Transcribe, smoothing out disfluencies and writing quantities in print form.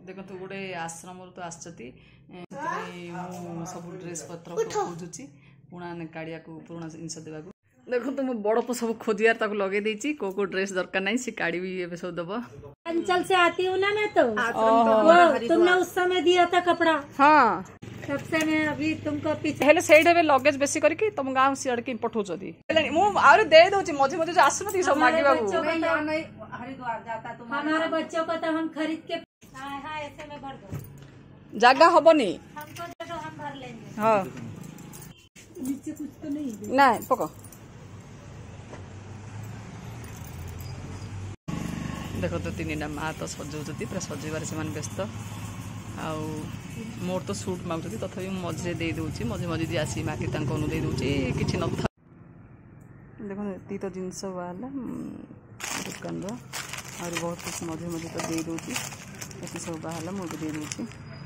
देखो गोटे आश्रम तो आसती सब ड्रेस पत्र खोजुची पुणा काढ़िया को पुराना जिनस देवा देखो तुम बड़ पु सब खोजियार लगे देची को ड्रेस दरकार नहीं सी काढ़ी भी ये सब दब अंचल से आती हूँ ना मैं तो वो तुमने उस समय दिया था कपड़ा। हाँ तब से मैं अभी तुमको पीछे हेले सेठ हे लगेज बेसी करके तुम गाँव सियाड़ के पठाउछदी मु आरो दे दउची मझे मझे आसुनती सब मागे बाबू हरिद्वार जाता तुम हमारे बच्चों को तो हम खरीद के ऐसे में भर दो जगह हबनी हमको दे दो हम भर लेंगे। हां नीचे कुछ तो नहीं ना पको देखो तो तीन माँ तो सजाऊँगी पूरा सजेबार से व्यस्त आउ मोर तो सूट मांगुती तथापि मझे दे दूची मझे मझे दी आसी माँ के दे दूची किसी न देखो ये तो जिनस बाहर दुकान और बहुत कुछ मझे मझे तो दे दूची ये सब बाहर मुझे दे दूची।